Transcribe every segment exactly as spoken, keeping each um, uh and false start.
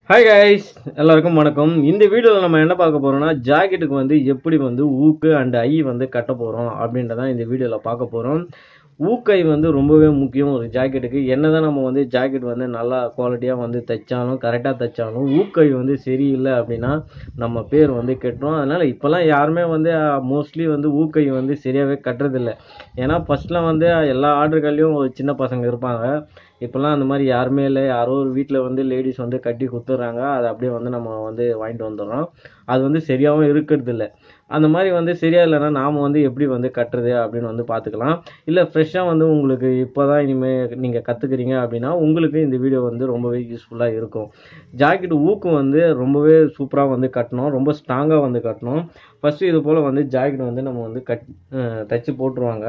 Hi guys, எல்லாருக்கும் வணக்கம். இந்த வீடியோவில் நம்ம என்ன பார்க்க போகிறோம்னா, ஜாக்கெட்டுக்கு வந்து எப்படி வந்து ஊக்கு அண்ட் ஐ வந்து கட்ட போகிறோம் அப்படின்றதான் இந்த வீடியோவில் பார்க்க போகிறோம். ஊக்கை வந்து ரொம்பவே முக்கியம் ஒரு ஜாக்கெட்டுக்கு. என்ன தான் நம்ம வந்து ஜாக்கெட் வந்து நல்லா குவாலிட்டியாக வந்து தைச்சாலும் கரெக்டாக தைச்சாலும் ஊக்கை வந்து சரியில்லை அப்படின்னா நம்ம பேர் வந்து கெட்டுரும். அதனால் இப்போல்லாம் யாருமே வந்து மோஸ்ட்லி வந்து ஊக்கை வந்து சரியாகவே கட்டுறதில்லை. ஏன்னா ஃபஸ்ட்லாம் வந்து எல்லா ஆர்டர்கள்லையும் ஒரு சின்ன பசங்க இருப்பாங்க. இப்போல்லாம் அந்த மாதிரி யாருமே இல்லை. யாரோ ஒரு வீட்டில் வந்து லேடிஸ் வந்து கட்டி கொடுத்துட்றாங்க. அதை அப்படியே வந்து நம்ம வந்து வாங்கிட்டு வந்துடுறோம். அது வந்து சரியாகவும் இருக்கிறது இல்லை. அந்த மாதிரி வந்து சரியா இல்லைன்னா நாம் வந்து எப்படி வந்து கட்டுறது அப்படின்னு வந்து பார்த்துக்கலாம். இல்லை ஃப்ரெஷ்ஷாக வந்து உங்களுக்கு இப்போ தான் இனிமேல் நீங்கள் கற்றுக்குறீங்க அப்படின்னா உங்களுக்கு இந்த வீடியோ வந்து ரொம்பவே யூஸ்ஃபுல்லாக இருக்கும். ஜாக்கெட் ஊக்கு வந்து ரொம்பவே சூப்பராக வந்து கட்டணும், ரொம்ப ஸ்ட்ராங்காக வந்து கட்டணும். ஃபஸ்ட்டு இது போல் வந்து ஜாக்கெட் வந்து நம்ம வந்து கட் தைச்சி போட்டுருவாங்க.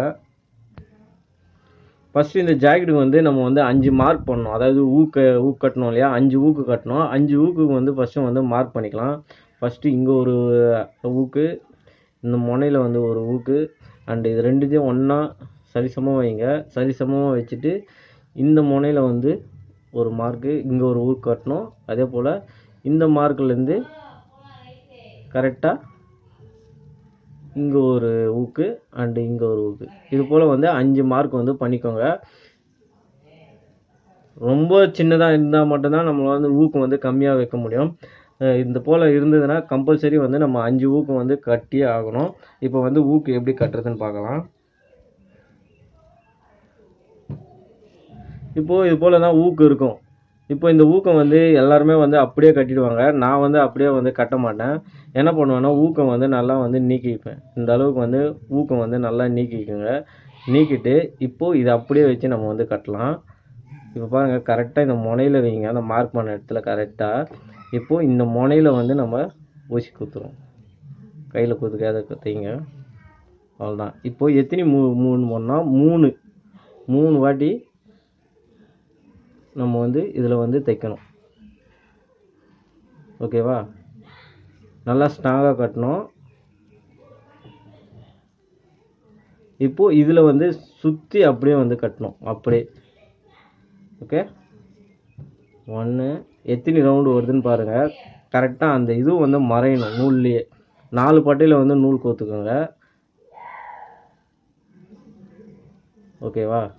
ஃபஸ்ட்டு இந்த ஜாக்கெட்டுக்கு வந்து நம்ம வந்து அஞ்சு மார்க் பண்ணணும். அதாவது ஊக்க ஊக்கு கட்டணும் இல்லையா, அஞ்சு ஊக்கு கட்டணும். அஞ்சு ஊக்குக்கு வந்து ஃபஸ்ட்டு வந்து மார்க் பண்ணிக்கலாம். ஃபஸ்ட்டு இங்கே ஒரு ஊக்கு, இந்த முனையில் வந்து ஒரு ஊக்கு, அண்டு இது ரெண்டுத்தையும் ஒன்றா சரிசமமாக வைங்க. சரிசமமாக வச்சுட்டு இந்த முனையில் வந்து ஒரு மார்க்கு, இங்கே ஒரு ஊக்கு கட்டணும். அதே போல் இந்த மார்க்லேருந்து கரெக்டாக இங்கே ஒரு ஊக்கு அண்டு இங்கே ஒரு ஊக்கு, இது போல் வந்து அஞ்சு மார்க் வந்து பண்ணிக்கோங்க. ரொம்ப சின்னதாக இருந்தால் மட்டும்தான் நம்மளால் வந்து ஊக்கு வந்து கம்மியாக வைக்க முடியும். இந்த போல் இருந்ததுன்னா கம்பல்சரி வந்து நம்ம அஞ்சு ஊக்கு வந்து கட்டியே ஆகணும். இப்போ வந்து ஊக்கு எப்படி கட்டுறதுன்னு பார்க்கலாம். இப்போது இது போல் தான் ஊக்கு இருக்கும். இப்போ இந்த ஊக்கம் வந்து எல்லாருமே வந்து அப்படியே கட்டிடுவாங்க. நான் வந்து அப்படியே வந்து கட்ட மாட்டேன். என்ன பண்ணுவேன்னா ஊக்கம் வந்து நல்லா வந்து நீக்கிப்பேன். இந்த அளவுக்கு வந்து ஊக்கம் வந்து நல்லா நீக்கிக்குங்க. நீக்கிட்டு இப்போது இதை அப்படியே வச்சு நம்ம வந்து கட்டலாம். இப்போ பாருங்கள், கரெக்டாக இந்த முனையில் வைங்க, அந்த மார்க் பண்ண இடத்துல கரெக்டாக. இப்போது இந்த முனையில் வந்து நம்ம ஊசி குத்துறோம். கையில் குத்துக்காத தைங்க, அவ்வளோதான். இப்போது எத்தனை மூ மூணு போனால் மூணு மூணு வாட்டி நம்ம வந்து இதில் வந்து தைக்கணும். ஓகேவா? நல்லா ஸ்ட்ராங்காக கட்டணும். இப்போது இதில் வந்து சுற்றி அப்படியே வந்து கட்டணும். அப்படியே ஓகே. ஒன்று எத்தனை ரவுண்டு வருதுன்னு பாருங்கள். கரெக்டாக அந்த இது வந்து மறையணும் நூல்லையே. நாலு பட்டையில் வந்து நூல் கோத்துக்கோங்க. ஓகேவா?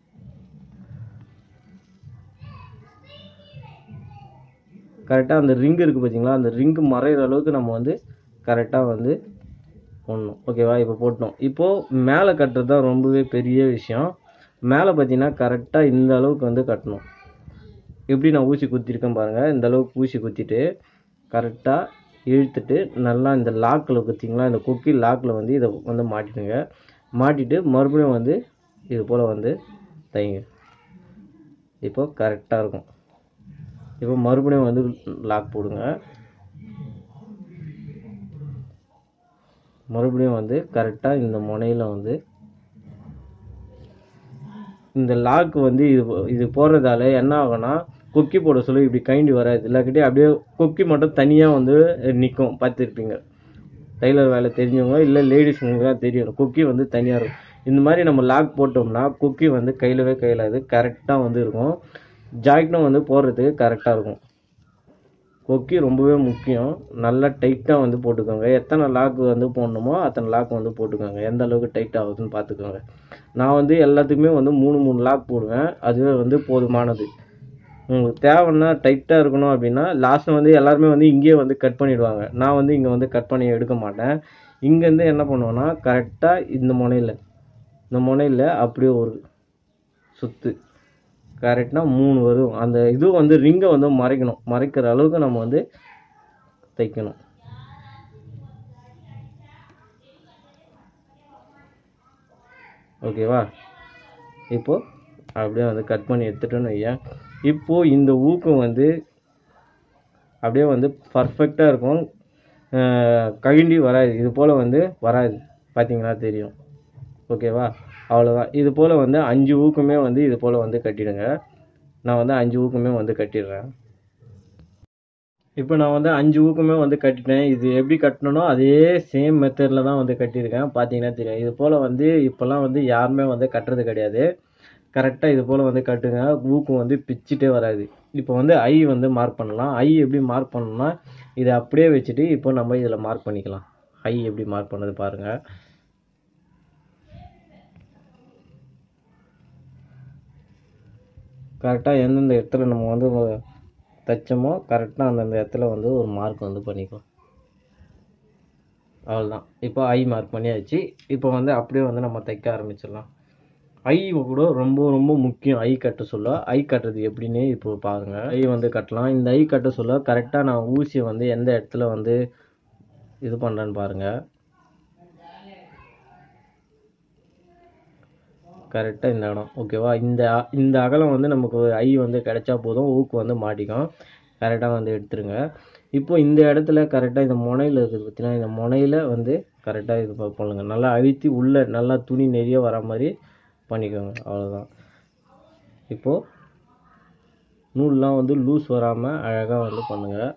கரெக்டாக அந்த ரிங்கு இருக்குது பார்த்தீங்களா, அந்த ரிங்கு மறைகிற அளவுக்கு நம்ம வந்து கரெக்டாக வந்து போடணும். ஓகேவா? இப்போ போட்டோம். இப்போது மேலே கட்டுறது தான் ரொம்பவே பெரிய விஷயம். மேலே பார்த்தீங்கன்னா கரெக்டாக இந்த அளவுக்கு வந்து கட்டணும். எப்படி நான் ஊசி குத்திருக்கேன் பாருங்கள். இந்த அளவுக்கு ஊசி குத்திட்டு கரெக்டாக இழுத்துட்டு நல்லா இந்த லாக்கில் குத்திங்களா, இந்த கொக்கி லாக்கில் வந்து இதை வந்து மாட்டிடுங்க. மாட்டிட்டு மறுபடியும் வந்து இது போல் வந்து தைங்க. இப்போ கரெக்டாக இருக்கும். இப்போ மறுபடியும் வந்து லாக் போடுங்க. மறுபடியும் வந்து கரெக்டாக இந்த முனையில் வந்து இந்த லாக்கு வந்து இது இது போடுறதால என்ன ஆகும்னா கொக்கி போட சொல்லி இப்படி கைண்டி வராது. இல்லாக்கிட்டே அப்படியே கொக்கி மட்டும் தனியாக வந்து நிற்கும். பார்த்துருப்பீங்க, டெய்லர் வேலை தெரிஞ்சவங்க இல்லை லேடிஸுங்களுக்கு தான் தெரியும். கொக்கி வந்து தனியாக இருக்கும். இந்த மாதிரி நம்ம லாக் போட்டோம்னா கொக்கி வந்து கையிலவே கையிலாது கரெக்டாக வந்து இருக்கும். ஜாக்கெட்டும் வந்து போடுறதுக்கு கரெக்டாக இருக்கும். கொக்கி ரொம்பவே முக்கியம். நல்லா டைட்டாக வந்து போட்டுக்கோங்க. எத்தனை லாக்கு வந்து போடணுமோ அத்தனை லாக் வந்து போட்டுக்கோங்க. எந்த அளவுக்கு டைட் ஆகுதுன்னு பார்த்துக்கோங்க. நான் வந்து எல்லாத்துக்குமே வந்து மூணு மூணு லாக் போடுவேன். அதுவே வந்து போதுமானது. உங்களுக்கு தேவைன்னா டைட்டாக இருக்கணும் அப்படின்னா லாஸ்ட்டில் வந்து எல்லாருமே வந்து இங்கேயே வந்து கட் பண்ணிவிடுவாங்க. நான் வந்து இங்கே வந்து கட் பண்ணி எடுக்க மாட்டேன். இங்கேருந்து என்ன பண்ணுவேன்னா கரெக்டாக இந்த முனையில் இந்த முனையில் அப்படியே ஒரு சுற்று கரெக்டாக மூணு வரும். அந்த இது வந்து ரிங்கை வந்து மறைக்கணும். மறைக்கிற அளவுக்கு நம்ம வந்து தைக்கணும். ஓகேவா? இப்போது அப்படியே வந்து கட் பண்ணி எடுத்துட்டோன்னு வையா. இப்போது இந்த ஊக்கம் வந்து அப்படியே வந்து பர்ஃபெக்டாக இருக்கும். கழிண்டி வராது. இது போல் வந்து வராது. பார்த்தீங்கன்னா தெரியும். ஓகேவா? அவ்வளோதான். இது போல் வந்து அஞ்சு ஊக்குமே வந்து இது போல் வந்து கட்டிடுங்க. நான் வந்து அஞ்சு ஊக்குமே வந்து கட்டிடுறேன். இப்போ நான் வந்து அஞ்சு ஊக்குமே வந்து கட்டிட்டேன். இது எப்படி கட்டணும்னோ அதே சேம் மெத்தடில் தான் வந்து கட்டியிருக்கேன். பார்த்தீங்கன்னா தெரியும். இது போல் வந்து இப்போல்லாம் வந்து யாருமே வந்து கட்டுறது கிடையாது. கரெக்டாக இது போல் வந்து கட்டுங்க. ஊக்கு வந்து பிச்சுட்டே வராது. இப்போ வந்து ஐ வந்து மார்க் பண்ணலாம். ஐ எப்படி மார்க் பண்ணணும்னா இதை அப்படியே வச்சுட்டு இப்போ நம்ம இதில் மார்க் பண்ணிக்கலாம். ஐ எப்படி மார்க் பண்ணது பாருங்கள். கரெக்டாக எந்தெந்த இடத்துல நம்ம வந்து தைச்சோமோ கரெக்டாக அந்தந்த இடத்துல வந்து ஒரு மார்க் வந்து பண்ணிக்கலாம். அவ்வளோதான். இப்போ ஐ மார்க் பண்ணியாச்சு. இப்போ வந்து அப்படியே வந்து நம்ம தைக்க ஆரம்பிச்சிடலாம். ஐ கூட ரொம்ப ரொம்ப முக்கியம். ஐ கட்ட சொல்ல ஐ கட்டுறது எப்படின்னு இப்போ பாருங்க. ஐ வந்து கட்டலாம். இந்த ஐ கட்ட சொல்ல கரெக்டாக நான் ஊசியை வந்து எந்த இடத்துல வந்து இது பண்ணுறேன்னு பாருங்க. கரெக்டாக இந்த இடம் ஓகேவா. இந்த இந்த அகலம் வந்து நமக்கு ஐ வந்து கிடைச்சா போதும். ஊக்கு வந்து மாட்டிக்கும். கரெக்டாக வந்து எடுத்துருங்க. இப்போ இந்த இடத்துல கரெக்டாக இந்த முனையில் இருக்குது பார்த்தீங்கன்னா, இந்த முனையில் வந்து கரெக்டாக இது பண்ணுங்க. நல்லா அழுத்தி உள்ளே நல்லா துணி நிறைய வர மாதிரி பண்ணிக்கோங்க. அவ்வளோதான். இப்போது நூல்லாம் வந்து லூஸ் வராமல் அழகாக வந்து பண்ணுங்கள்.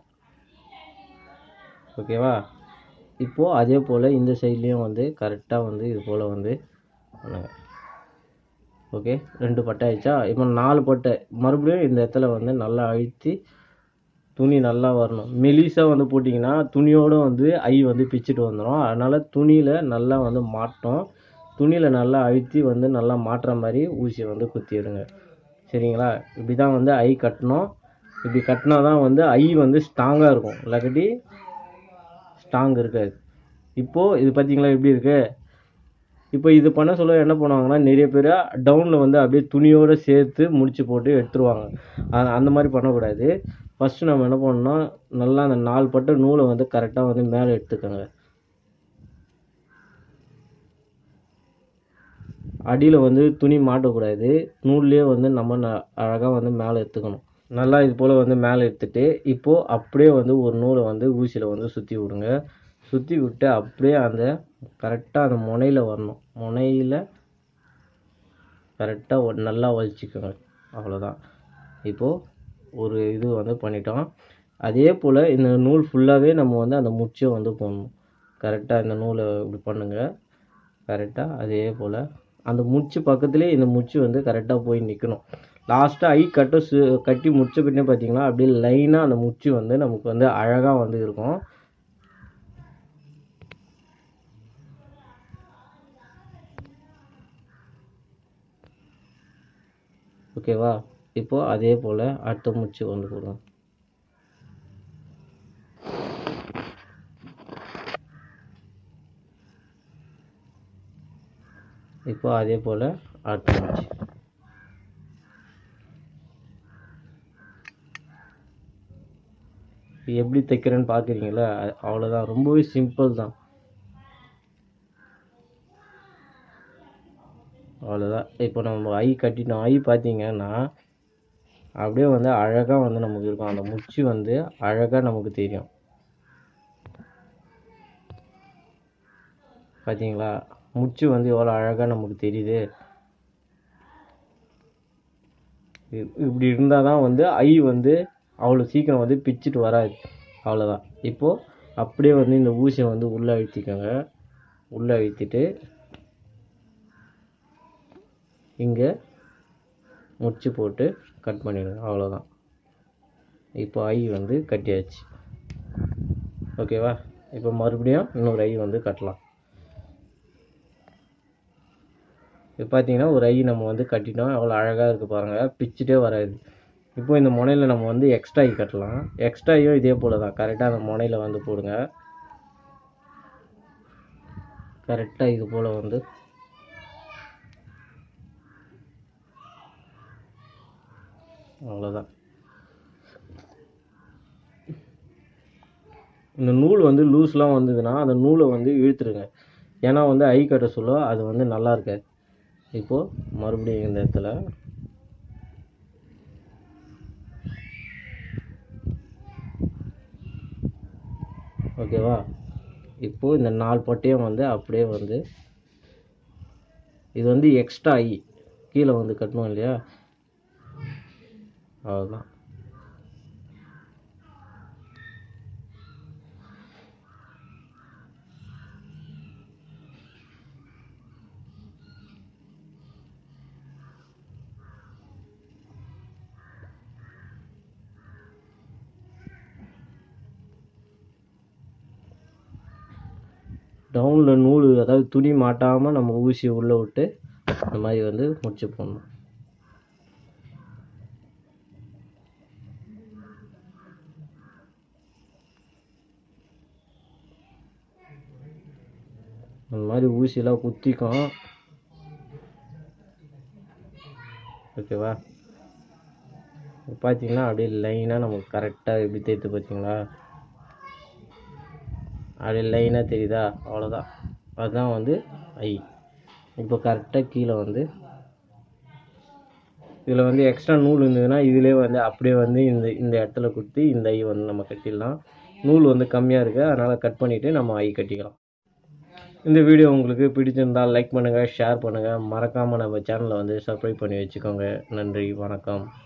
ஓகேவா. இப்போது அதே போல் இந்த சைட்லேயும் வந்து கரெக்டாக வந்து இது போல் வந்து பண்ணுங்கள். ஓகே, ரெண்டு பட்டை ஆயிடுச்சா. இப்போ நாலு பட்டை மறுபடியும் இந்த இடத்துல வந்து நல்லா அழுத்தி துணி நல்லா வரணும். மெலிசாக வந்து போட்டிங்கன்னா துணியோடு வந்து ஐ வந்து பிச்சுட்டு வந்துடும். அதனால் துணியில் நல்லா வந்து மாட்டோம். துணியில் நல்லா அழுத்தி வந்து நல்லா மாட்டுற மாதிரி ஊசியை வந்து குத்திடுங்க. சரிங்களா. இப்படி தான் வந்து ஐ கட்டணும். இப்படி கட்டினா தான் வந்து ஐ வந்து ஸ்ட்ராங்காக இருக்கும். இல்லாட்டி ஸ்ட்ராங் இருக்காது. இப்போது இது பார்த்தீங்களா எப்படி இருக்குது. இப்போ இது பண்ண சொல்ல என்ன பண்ணுவாங்கன்னா நிறைய பேர் டவுனில் வந்து அப்படியே துணியோடு சேர்த்து முடிச்சு போட்டு எடுத்துருவாங்க. அந்த மாதிரி பண்ணக்கூடாது. ஃபஸ்ட்டு நம்ம என்ன பண்ணணும்னா நல்லா அந்த நாலு பட்டை நூலை வந்து கரெக்டாக வந்து மேலே எடுத்துக்கோங்க. அடியில் வந்து துணி மாட்டக்கூடாது. நூல்லையே வந்து நம்ம அழகாக வந்து மேலே எடுத்துக்கணும். நல்லா இது போல் வந்து மேலே எடுத்துட்டு இப்போது அப்படியே வந்து ஒரு நூலை வந்து ஊசியில் வந்து சுற்றி விடுங்க. சுற்றி விட்டு அப்படியே அந்த கரெக்டாக அந்த முனையில் வரணும். முனையில் கரெக்டாக நல்லா வலிச்சிக்கோங்க. அவ்வளோதான். இப்போது ஒரு இது வந்து பண்ணிட்டோம். அதே போல் இந்த நூல் ஃபுல்லாகவே நம்ம வந்து அந்த முச்சை வந்து போடணும். கரெக்டாக இந்த நூலை இப்படி பண்ணுங்கள். கரெக்டாக அதே போல் அந்த முச்சு பக்கத்துலேயே இந்த முச்சு வந்து கரெக்டாக போய் நிற்கணும். லாஸ்ட்டாக ஐ கட்ட சு கட்டி முடிச்ச பின்னே பார்த்தீங்கன்னா அப்படியே லைனாக அந்த முச்சு வந்து நமக்கு வந்து அழகாக வந்து இருக்கும். ஓகேவா. இப்போது அதே போல் அடுத்த முச்சு வந்து போடுவோம். இப்போ அதே போல் அடுத்த முச்சு. எப்படி தைக்கிறேன்னு பார்க்குறீங்களா. அவ்வளோதான். ரொம்பவே சிம்பிள் தான். அவ்வளோதான். இப்போ நம்ம ஐ கட்டிட்டோம். ஐ பார்த்தீங்கன்னா அப்படியே வந்து அழகாக வந்து நமக்கு இருக்கும். அந்த முச்சு வந்து அழகாக நமக்கு தெரியும். பார்த்தீங்களா முச்சு வந்து எவ்வளோ அழகாக நமக்கு தெரியுது. இப்படி இருந்தால் தான் வந்து ஐ வந்து அவ்வளோ சீக்கிரம் வந்து பிச்சுட்டு வராது. அவ்வளோதான். இப்போது அப்படியே வந்து இந்த ஊசியை வந்து உள்ளே அழுத்திக்கோங்க. உள்ளே அழுத்திட்டு இங்கே முடிச்சு போட்டு கட் பண்ணிடுங்க. அவ்வளோதான். இப்போ ஐ வந்து கட்டியாச்சு. ஓகேவா. இப்போ மறுபடியும் இன்னொரு ஐ வந்து கட்டலாம். இப்போ பார்த்தீங்கன்னா ஒரு ஐ நம்ம வந்து கட்டிட்டோம். அவ்வளோ அழகாக இருக்குது பாருங்கள். பிச்சுட்டே வராது. இப்போ இந்த முனையில் நம்ம வந்து எக்ஸ்ட்ரா ஐ கட்டலாம். எக்ஸ்ட்ரா ஐயும் இதே போல் தான். கரெக்டாக அந்த முனையில் வந்து போடுங்க. கரெக்டாக இது போல் வந்து அவ்வளோதான். இந்த நூல் வந்து லூஸ்லாம் வந்ததுன்னா அந்த நூலை வந்து இழுத்துருங்க. ஏன்னா வந்து ஐ கட்ட சொல்ல அது வந்து நல்லா இருக்காது. இப்போது மறுபடியும் இந்த இடத்துல ஓகேவா. இப்போது இந்த நாலு பட்டையும் வந்து அப்படியே வந்து இது வந்து எக்ஸ்ட்ரா ஐ கீழே வந்து கட்டணும் இல்லையா. அவ்வளோதான். டவுனில் நூல் அதாவது துணி மாட்டாமல் நம்ம ஊசியை உள்ளே விட்டு இந்த மாதிரி வந்து முடிச்சு போடணும். அந்த மாதிரி ஊசியெல்லாம் குத்திக்கும். ஓகேவா? பார்த்தீங்கன்னா அப்படியே லைனாக நமக்கு கரெக்டாக எப்படி தேய்த்து பார்த்தீங்களா? அப்படியே லைனாக தெரியுதா? அவ்வளோதான். அதுதான் வந்து ஐ. இப்போ கரெக்டாக கீழே வந்து இதில் வந்து எக்ஸ்ட்ரா நூல் இருந்ததுன்னா இதிலே வந்து அப்படியே வந்து இந்த இந்த இடத்துல குத்தி இந்த ஐ வந்து நம்ம கட்டிடலாம். நூல் வந்து கம்மியாக இருக்குது, அதனால் கட் பண்ணிவிட்டு நம்ம ஐ கட்டிக்கலாம். இந்த வீடியோ உங்களுக்கு பிடிச்சிருந்தால் லைக் பண்ணுங்கள், ஷேர் பண்ணுங்கள், மறக்காமல் நம்ம சேனலை வந்து சப்ஸ்கிரைப் பண்ணி வச்சுக்கோங்க. நன்றி, வணக்கம்.